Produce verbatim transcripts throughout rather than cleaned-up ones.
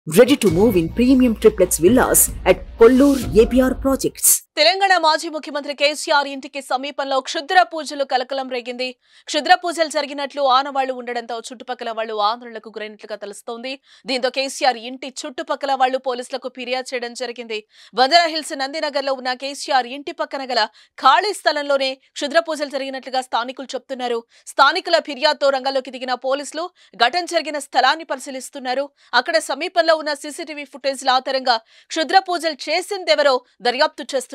Ready to move in premium triplex villas at Kollur A P R projects. Telangana మాజీ ముఖ్యమంత్రి K C R ఇంటికి సమీపంలో క్షుద్ర పూజలు కలకలం రేగింది. క్షుద్ర పూజలు జరిగినట్లు ఆనవాళ్లు ఉండడంతో చుట్టుపక్కల వాళ్లు ఆందోళనకు గురైనట్లుగా తెలుస్తోంది. దీంతో K C R ఇంటి చుట్టుపక్కల వాళ్లు పోలీసులకు ఫిర్యాదు చేయడం జరిగింది. బంజారా హిల్స్ నందినగర్ లో ఉన్న K C R ఇంటి పక్కన గల ఖాళీ స్థలంలోనే క్షుద్ర పూజలు జరిగినట్లుగా స్థానికులు చెప్తున్నారు. స్థానికుల ఫిర్యాదుతో రంగంలోకి దిగిన పోలీసులు ఘటన జరిగిన స్థలాన్ని పరిశీలిస్తున్నారు. అక్కడ సమీపంలో ఉన్న సీసీటీవీ ఫుటేజ్ ఆధారంగా క్షుద్ర పూజలు చేసిందెవరో దర్యాప్తు చేస్తున్నారు.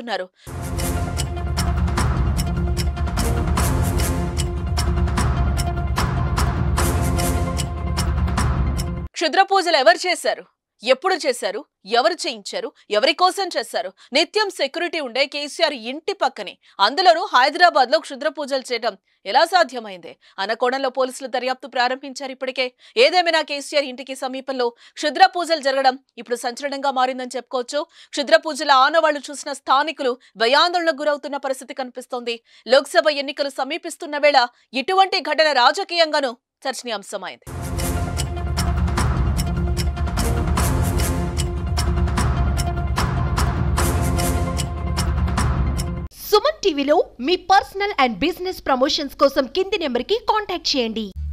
క్షుద్ర పూజలు ఎవరు చేశారు, ఎప్పుడు చేశారు, ఎవరు చేయించారు, ఎవరి కోసం చేశారు? నిత్యం సెక్యూరిటీ ఉండే K C R ఇంటి పక్కనే, అందులోనూ హైదరాబాద్ లో క్షుద్ర పూజలు చేయడం ఎలా సాధ్యమైంది అన్న కోణంలో పోలీసులు దర్యాప్తు ప్రారంభించారు. ఇప్పటికే ఏదేమైనా K C R ఇంటికి సమీపంలో క్షుద్ర పూజలు జరగడం ఇప్పుడు సంచలనంగా మారిందని చెప్పుకోవచ్చు. క్షుద్ర పూజల ఆనవాళ్లు చూసిన స్థానికులు భయాందోళనకు గురవుతున్న పరిస్థితి కనిపిస్తోంది. లోక్సభ ఎన్నికలు సమీపిస్తున్న వేళ ఇటువంటి ఘటన రాజకీయంగానూ చర్చనీయాంశమైంది. సుమన్ టీవీలో మీ పర్సనల్ అండ్ బిజినెస్ ప్రమోషన్స్ కోసం కింది నెంబర్కి కాంటాక్ట్ చేయండి.